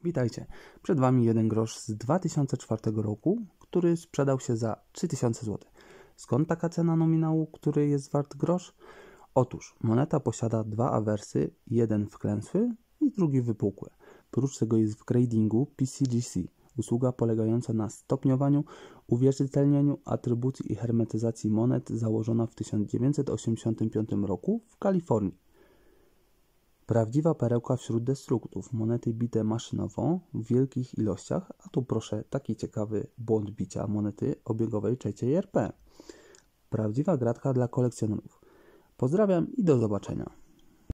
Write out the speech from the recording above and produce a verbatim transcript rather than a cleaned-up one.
Witajcie. Przed Wami jeden grosz z dwa tysiące czwartego roku, który sprzedał się za trzy tysiące złotych. Skąd taka cena nominału, który jest wart grosz? Otóż moneta posiada dwa awersy, jeden wklęsły i drugi wypukły. Prócz tego jest w gradingu P C G C, usługa polegająca na stopniowaniu, uwierzytelnieniu, atrybucji i hermetyzacji monet założona w tysiąc dziewięćset osiemdziesiątym piątym roku w Kalifornii. Prawdziwa perełka wśród destruktów. Monety bite maszynowo w wielkich ilościach, a tu proszę taki ciekawy błąd bicia monety obiegowej trzeciej R P. Prawdziwa gratka dla kolekcjonerów. Pozdrawiam i do zobaczenia.